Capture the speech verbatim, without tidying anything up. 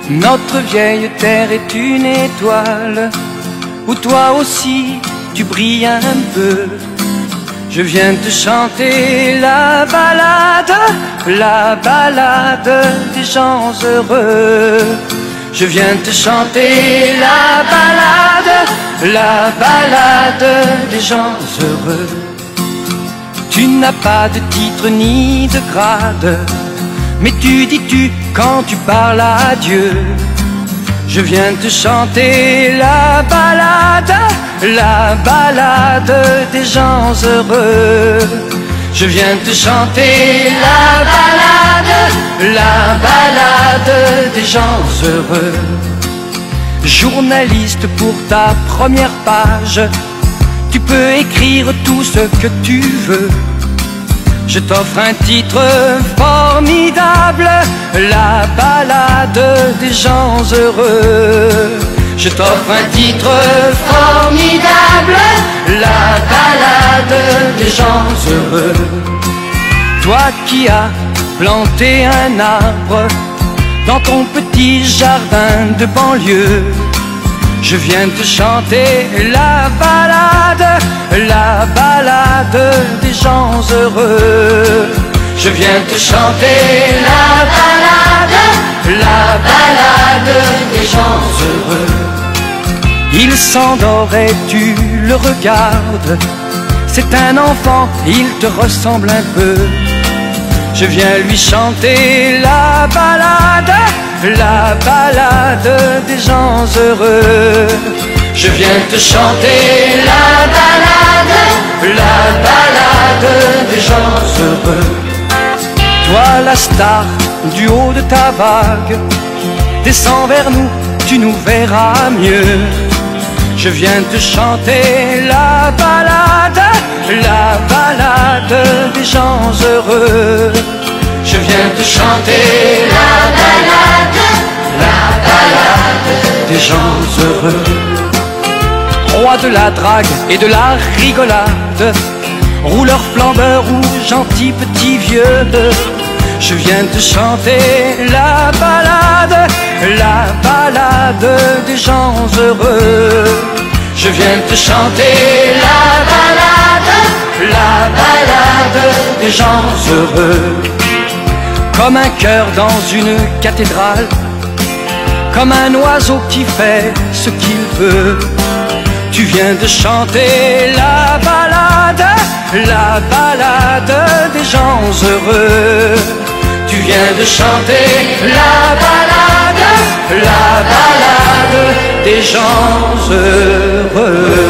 Notre vieille terre est une étoile où toi aussi tu brilles un peu. Je viens te chanter la balade, la balade des gens heureux. Je viens te chanter la balade, la balade des gens heureux. Tu n'as pas de titre ni de grade, mais tu dis tu quand tu parles à Dieu. Je viens te chanter la balade, la balade des gens heureux. Je viens te chanter la balade, la balade des gens heureux. Journaliste, pour ta première page, tu peux écrire tout ce que tu veux. Je t'offre un titre formidable, la balade des gens heureux. Je t'offre un titre formidable, la balade des gens heureux. Toi qui as planté un arbre dans ton petit jardin de banlieue, je viens te chanter la balade, la balade des gens heureux. Je viens te chanter la balade, la balade des gens heureux. Il s'endort et tu le regardes, c'est un enfant, il te ressemble un peu. Je viens lui chanter la balade, la balade des gens heureux. Je viens te chanter la balade, la balade des gens heureux. Toi la star du haut de ta vague, descends vers nous, tu nous verras mieux. Je viens te chanter la balade, la balade des gens heureux. Je viens te chanter la balade, la balade des gens heureux. Roi de la drague et de la rigolade, rouleur flambeur ou gentil petit vieux, je viens te chanter la balade, la balade des gens heureux. Je viens te chanter la balade, la balade des gens heureux. Comme un cœur dans une cathédrale, comme un oiseau qui fait ce qu'il veut. Tu viens de chanter la balade, la balade des gens heureux. Tu viens de chanter la balade, la balade des gens heureux.